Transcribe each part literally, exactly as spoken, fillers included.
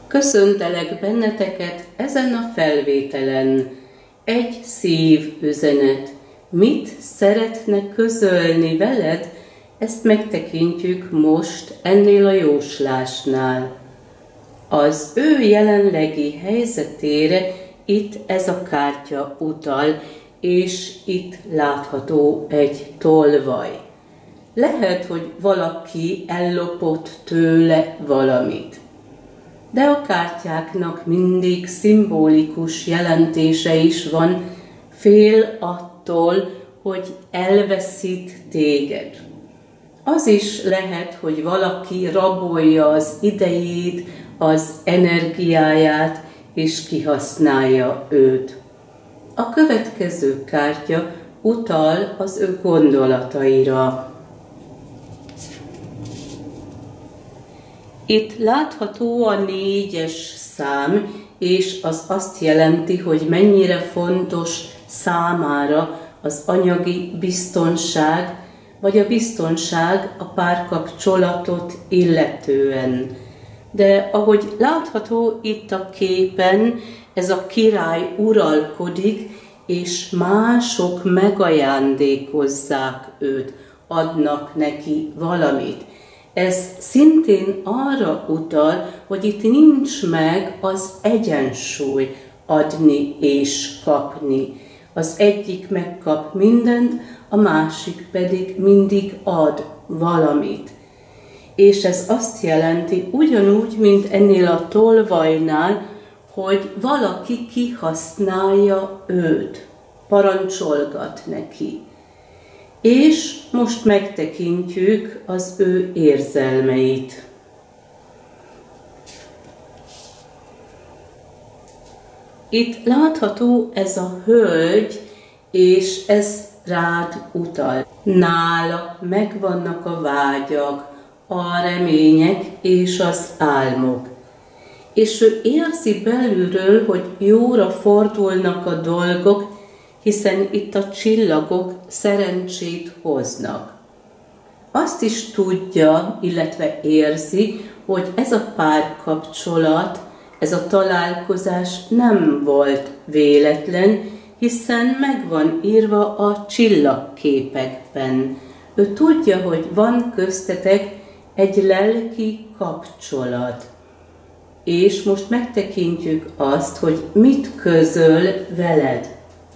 Köszöntelek benneteket ezen a felvételen. Egy szívüzenet. Mit szeretne közölni veled? Ezt megtekintjük most ennél a jóslásnál. Az ő jelenlegi helyzetére itt ez a kártya utal, és itt látható egy tolvaj. Lehet, hogy valaki ellopott tőle valamit. De a kártyáknak mindig szimbolikus jelentése is van, fél attól, hogy elveszít téged. Az is lehet, hogy valaki rabolja az idejét, az energiáját, és kihasználja őt. A következő kártya utal az ő gondolataira. Itt látható a négyes szám, és az azt jelenti, hogy mennyire fontos számára az anyagi biztonság, vagy a biztonság a párkapcsolatot illetően. De ahogy látható itt a képen, ez a király uralkodik, és mások megajándékozzák őt, adnak neki valamit. Ez szintén arra utal, hogy itt nincs meg az egyensúly adni és kapni. Az egyik megkap mindent, a másik pedig mindig ad valamit. És ez azt jelenti, ugyanúgy, mint ennél a tolvajnál, hogy valaki kihasználja őt, parancsolgat neki. És most megtekintjük az ő érzelmeit. Itt látható ez a hölgy, és ez rád utal. Nála megvannak a vágyak, a remények és az álmok. És ő érzi belülről, hogy jóra fordulnak a dolgok, hiszen itt a csillagok szerencsét hoznak. Azt is tudja, illetve érzi, hogy ez a párkapcsolat, ez a találkozás nem volt véletlen, hiszen meg van írva a csillagképekben. Ő tudja, hogy van köztetek egy lelki kapcsolat. És most megtekintjük azt, hogy mit közöl veled.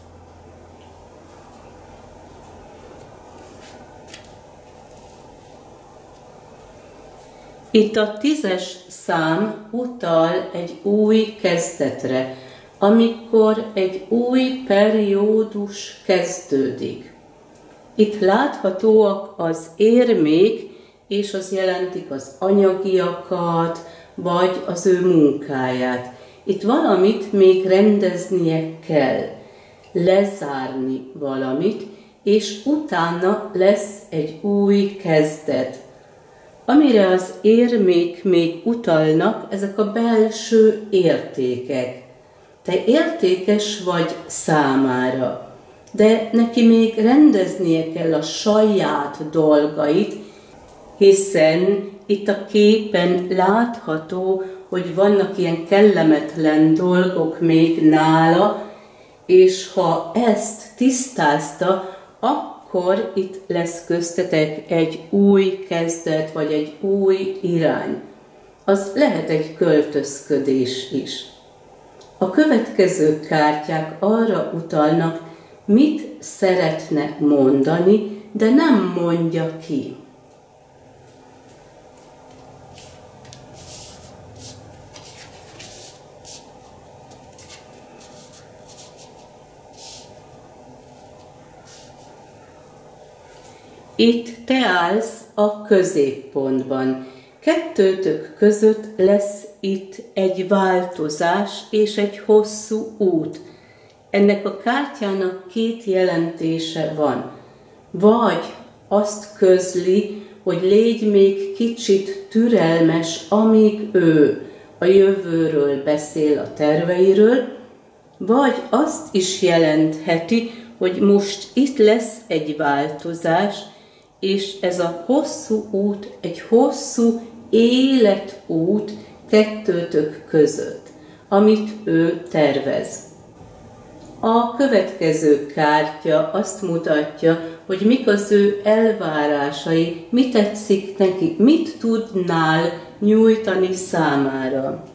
Itt a tízes szám utal egy új kezdetre, amikor egy új periódus kezdődik. Itt láthatóak az érmék, és az jelentik az anyagiakat, vagy az ő munkáját. Itt valamit még rendeznie kell, lezárni valamit, és utána lesz egy új kezdet. Amire az érmék még utalnak, ezek a belső értékek. Te értékes vagy számára, de neki még rendeznie kell a saját dolgait, hiszen itt a képen látható, hogy vannak ilyen kellemetlen dolgok még nála, és ha ezt tisztázta, akkor itt lesz köztetek egy új kezdet, vagy egy új irány. Az lehet egy költözködés is. A következő kártyák arra utalnak, mit szeretne mondani, de nem mondja ki. Itt te állsz a középpontban. Kettőtök között lesz itt egy változás és egy hosszú út. Ennek a kártyának két jelentése van. Vagy azt közli, hogy légy még kicsit türelmes, amíg ő a jövőről beszél, a terveiről, vagy azt is jelentheti, hogy most itt lesz egy változás, és ez a hosszú út, egy hosszú életút kettőtök között, amit ő tervez. A következő kártya azt mutatja, hogy mik az ő elvárásai, mi tetszik neki, mit tudnál nyújtani számára.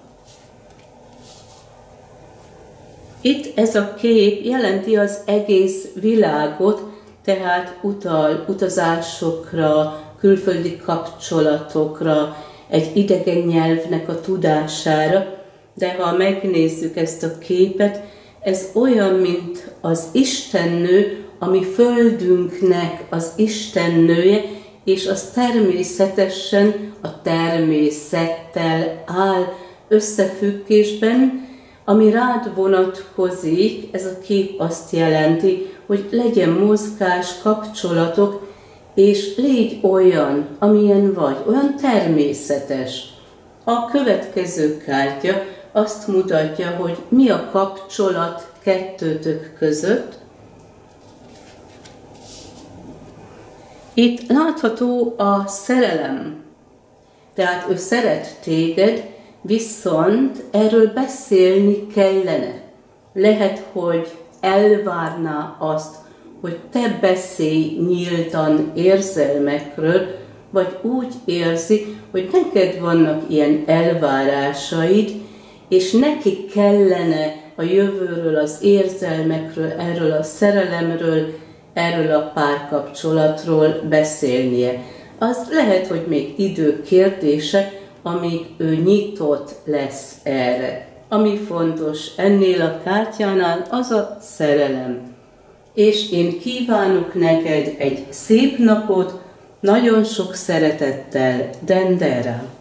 Itt ez a kép jelenti az egész világot, tehát utal utazásokra, külföldi kapcsolatokra, egy idegen nyelvnek a tudására, de ha megnézzük ezt a képet, ez olyan, mint az Istennő, ami földünknek az Istennője, és az természetesen a természettel áll összefüggésben, ami rád vonatkozik. Ez a kép azt jelenti, hogy legyen mozgás, kapcsolatok, és légy olyan, amilyen vagy, olyan természetes. A következő kártya azt mutatja, hogy mi a kapcsolat kettőtök között. Itt látható a szerelem, tehát ő szeret téged, viszont erről beszélni kellene. Lehet, hogy elvárná azt, hogy te beszélj nyíltan érzelmekről, vagy úgy érzi, hogy neked vannak ilyen elvárásaid, és neki kellene a jövőről, az érzelmekről, erről a szerelemről, erről a párkapcsolatról beszélnie. Az lehet, hogy még idő kérdése, amíg ő nyitott lesz erre. Ami fontos ennél a kártyánál, az a szerelem. És én kívánok neked egy szép napot, nagyon sok szeretettel, Dendera.